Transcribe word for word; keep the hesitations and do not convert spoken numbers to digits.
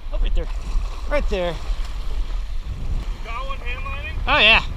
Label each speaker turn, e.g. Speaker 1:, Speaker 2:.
Speaker 1: Oh, right there. Right there.
Speaker 2: Got one handlining?
Speaker 1: Oh, yeah.